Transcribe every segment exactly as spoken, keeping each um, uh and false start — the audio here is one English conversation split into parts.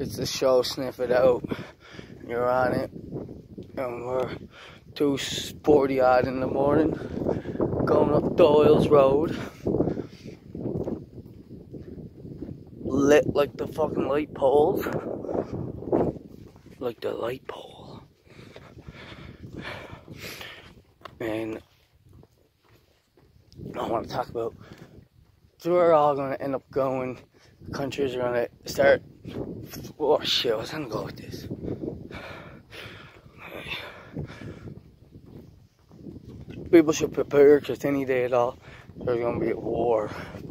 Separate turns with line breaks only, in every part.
It's the show Sniff It Out. You're on it. And we're two forty odd in the morning. Going up Doyle's Road. Lit like the fucking light poles. Like the light pole. And I want to talk about, so we're all going to end up going, countries are going to start, oh shit, I was going to go with this. People should prepare, because any day at all, there's going to be a war.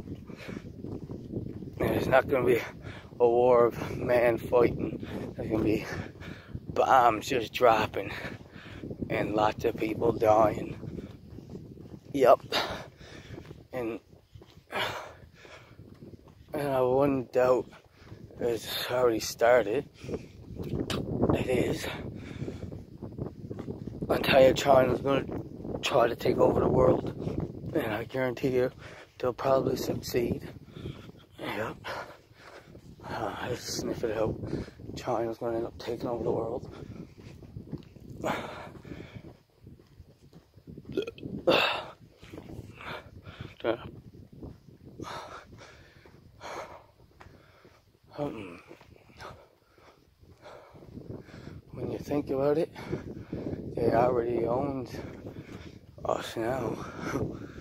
And it's not going to be a war of man fighting. There's going to be bombs just dropping and lots of people dying. Yep. And, and I wouldn't doubt it's already started. It is. Entire China's going to try to take over the world. And I guarantee you, they'll probably succeed. Yep. Uh, I just sniff it out. China's going to end up taking over the world. Um, when you think about it, they already owned us now.